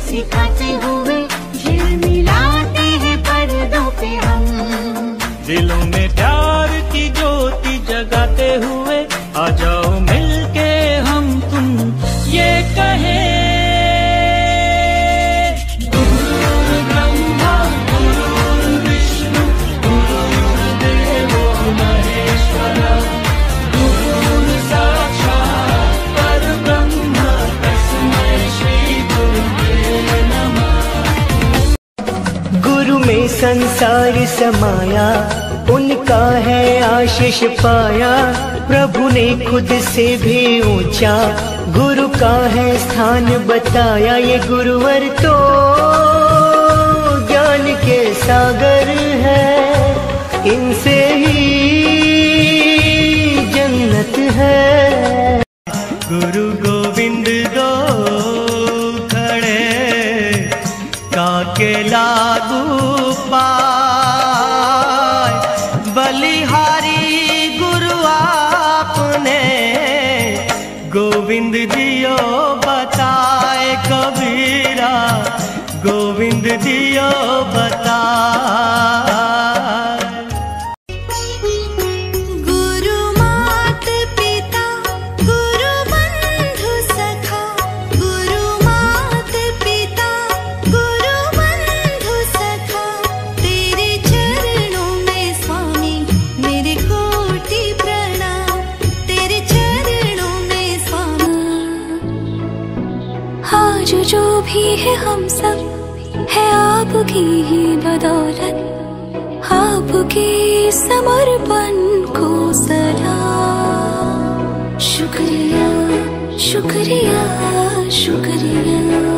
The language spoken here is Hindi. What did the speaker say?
सिखाते हुए झिलमिलाते हैं पर्दों पे हम। दिलों में प्यार की ज्योति जगाते हुए आ जाओ मिलके हम तुम ये कहें। गुरुर्ब्रह्मा गुरुर्विष्णु गुरुर्देवो महेश्वरा गुरुर् साक्षात् परब्रह्म तस्मै श्री गुरुवे नमः। गुरु में संसार समाया, उनका है आशीष पाया। प्रभु ने खुद से भी ऊंचा गुरु का है स्थान बताया। ये गुरुवर तो ज्ञान के सागर है, इनसे ही जन्नत है। गुरु गोविंद दो खड़े काके लागू पाए। बलिहारी गुरु आपने गोविंद दियो बताए। कबीरा गोविंद दियो बताए। गुरु मात पिता गुरु बंधु सखा, गुरु मात पिता गुरु बंधु सखा। तेरे चरणों में स्वामी मेरे कोटि प्रणाम, तेरे चरणों में स्वामी। आज जो भी है हम सब है आपकी ही बदौलत, आपके समर्पण को सलाम। शुक्रिया शुक्रिया शुक्रिया।